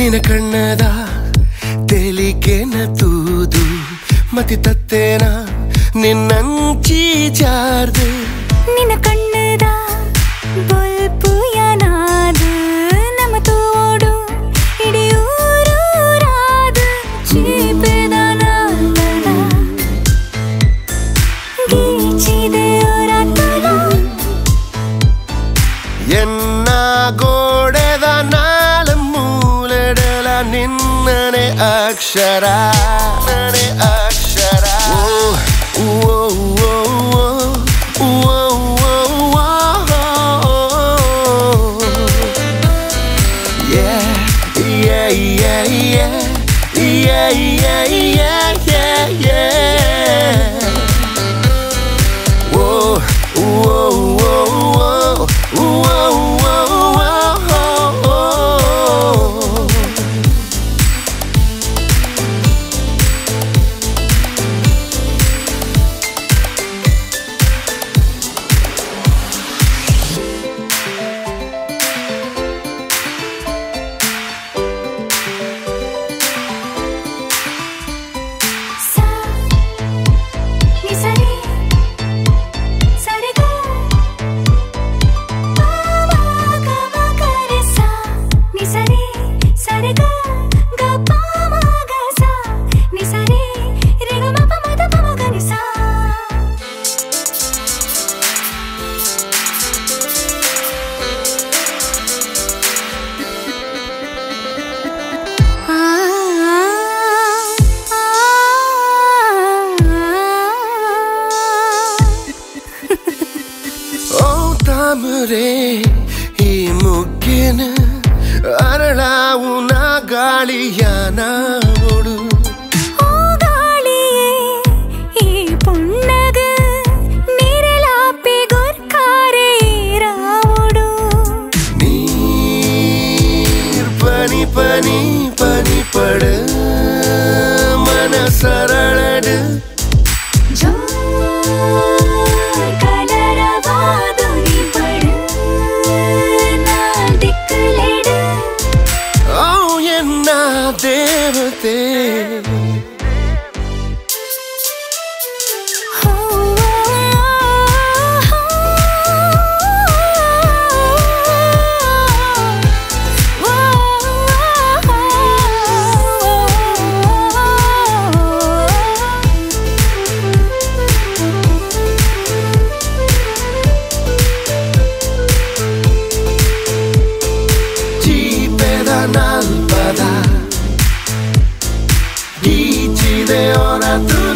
ನಿನ ಕಣ್ಣದ ತೆಲಿಗೆನ ತೂದು ಮತಿ ತತ್ತೇನ ನಿನ್ನಂಚಿ ಜಾರ್ದು ನಿನ ಕಣ್ಣದ ಬಲ್ಪು ಯಾನಾದು ನಮ್ಮ ತೋಡು ಇಡೀ ಊರೂರಾದು ಚೀಪೆದ ನಾಲ್ಕದ ಗೀಚಿದೆ ಹೊರತಲ ಎನ್ನ ಗೋಡೆದ ನಾಲ ಮೂಲೆಡಲ ನಿನ್ನನೆ ಅಕ್ಷರ ನನೆ ಅಕ್ಷರ ಈ ಮುಗ್ಗಿನ ಅರಳಾವುನ ಗಾಳಿಯ ನಾವೊಡು ಗಾಳಿಯೇ ಈ ಪುಣ್ಣಗ ನೀರಲಾಪಿ ಗೊರ್ಕಾರೆ ರಾವುಡು ನೀರ್ ಪನಿ ಪನಿ ಪನಿ ಪಡ ಮನ ಸರಳಡು ದೇವತೆ Cheepedha Naal Padha Gicide ora tu